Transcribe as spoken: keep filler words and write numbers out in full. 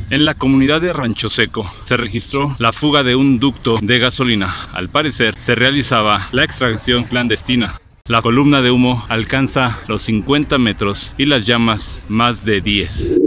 En la comunidad de Rancho Seco se registró la fuga de un ducto de gasolina. Al parecer se realizaba la extracción clandestina. La columna de humo alcanza los cincuenta metros y las llamas más de diez.